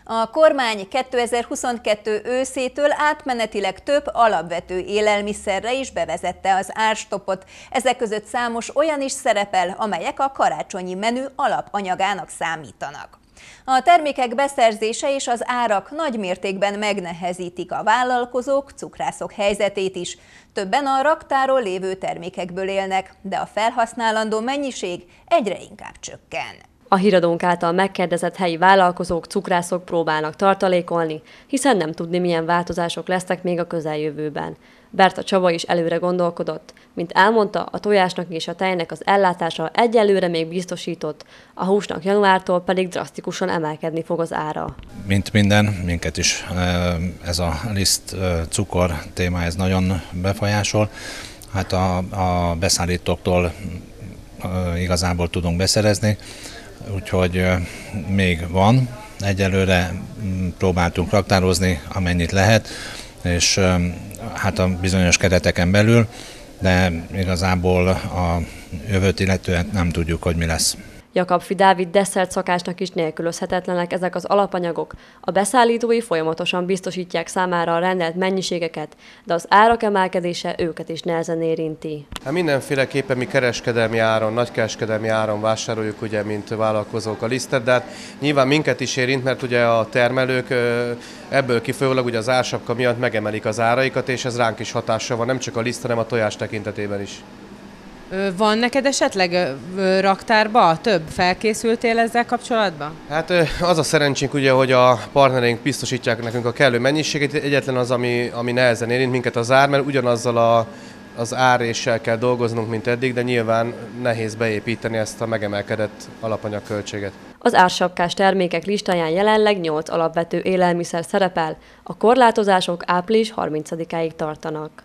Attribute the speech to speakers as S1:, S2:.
S1: A kormány 2022 őszétől átmenetileg több alapvető élelmiszerre is bevezette az árstoppot. Ezek között számos olyan is szerepel, amelyek a karácsonyi menü alapanyagának számítanak. A termékek beszerzése és az árak nagy mértékben megnehezítik a vállalkozók, cukrászok helyzetét is. Többen a raktáron lévő termékekből élnek, de a felhasználandó mennyiség egyre inkább csökken.
S2: A híradónk által megkérdezett helyi vállalkozók, cukrászok próbálnak tartalékolni, hiszen nem tudni, milyen változások lesznek még a közeljövőben. Berta Csaba is előre gondolkodott. Mint elmondta, a tojásnak és a tejnek az ellátása egyelőre még biztosított, a húsnak januártól pedig drasztikusan emelkedni fog az ára.
S3: Mint minden, minket is ez a liszt cukor téma ez nagyon befolyásol. Hát a beszállítóktól igazából tudunk beszerezni, úgyhogy még van. Egyelőre próbáltunk raktározni, amennyit lehet, és hát a bizonyos kereteken belül, de igazából a jövőt illetően nem tudjuk, hogy mi lesz.
S2: Jakab Dávid desszert szakásnak is nélkülözhetetlenek ezek az alapanyagok. A beszállítói folyamatosan biztosítják számára a rendelt mennyiségeket, de az árak emelkedése őket is nehezen érinti.
S4: Hát mindenféleképpen mi kereskedelmi áron, nagykereskedelmi áron vásároljuk, ugye, mint vállalkozók a lisztet, de hát nyilván minket is érint, mert ugye a termelők ebből kifolyólag ugye az ársapka miatt megemelik az áraikat, és ez ránk is hatással van, nem csak a liszt, hanem a tojás tekintetében is.
S5: Van neked esetleg raktárba több? Felkészültél ezzel kapcsolatban? Hát
S4: az a szerencsénk ugye, hogy a partnereink biztosítják nekünk a kellő mennyiségét, egyetlen az, ami nehezen érint minket az ár, mert ugyanazzal az áréssel kell dolgoznunk, mint eddig, de nyilván nehéz beépíteni ezt a megemelkedett alapanyagköltséget.
S2: Az ársapkás termékek listáján jelenleg 8 alapvető élelmiszer szerepel, a korlátozások április 30-áig tartanak.